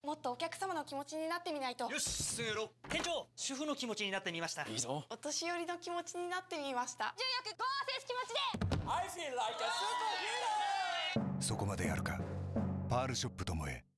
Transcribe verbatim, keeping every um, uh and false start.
もっとお客様の気持ちになってみないと。 よし、進めろ。 店長、主婦の気持ちになってみました。 いいぞ。 お年寄りの気持ちになってみました。 純也くん、ゴー選手気持ちで I feel like a superhero! そこまでやるか。パールショップともえ